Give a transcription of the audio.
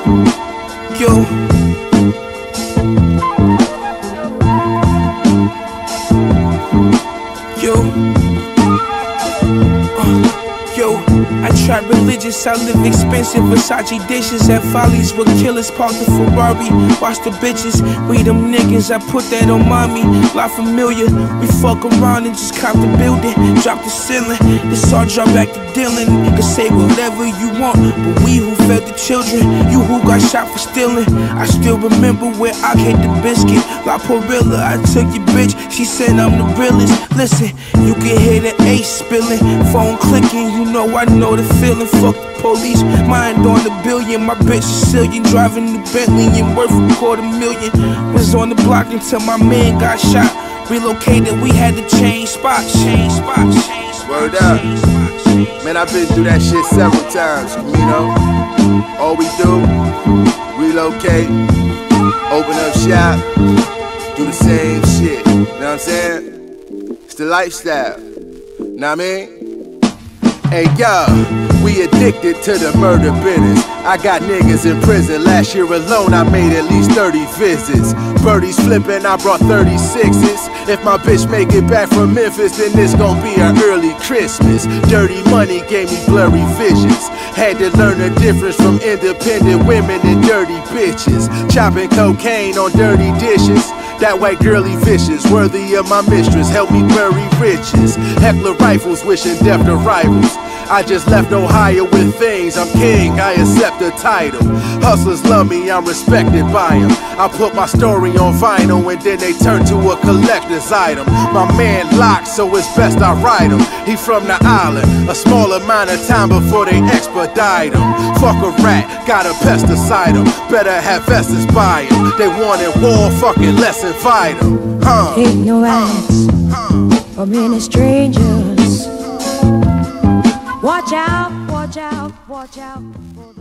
Yo. Yo, I tried religious, I live expensive Versace dishes at Follies with killers, park the Ferrari, watch the bitches, we them niggas, I put that on mommy, La Familia, we fuck around and just cop the building, drop the ceiling, this all drop back to Dylan, you can say whatever you want, but we who fed the children, you who got shot for stealing, I still remember where I hit the biscuit, La Porilla, I took your bitch, she said I'm the realest, listen, you can hear the ace spilling, phone clicking, you know I know the feeling, fuck the police, mind on the billion, my bitch Sicilian, driving the Bentley and worth $250,000, was on the block until my man got shot, relocated, we had to change spots, Word up, man, I've been through that shit several times, you know, all we do, relocate, open up shop, do the same shit, you know what I'm saying, it's the lifestyle, know what I mean? Hey yo, we addicted to the murder business. I got niggas in prison. Last year alone I made at least 30 visits. Birdies flipping, I brought 36s. If my bitch make it back from Memphis, then this gon' be an early Christmas. Dirty money gave me blurry visions. Had to learn the difference from independent women and dirty bitches. Chopping cocaine on dirty dishes. That white girly vicious, worthy of my mistress, help me bury riches. Heckler rifles, wishing death to rivals. I just left Ohio with things, I'm king, I accept the title. Hustlers love me, I'm respected by them. I put my story on vinyl and then they turn to a collector's item. My man locked, so it's best I ride him. He from the island, a small amount of time before they expedite him. Fuck a rat, gotta pesticide him. Better have Estes by him. They wanted war, fucking let's invite him. Ignorance for many strangers. Watch out, watch out, watch out.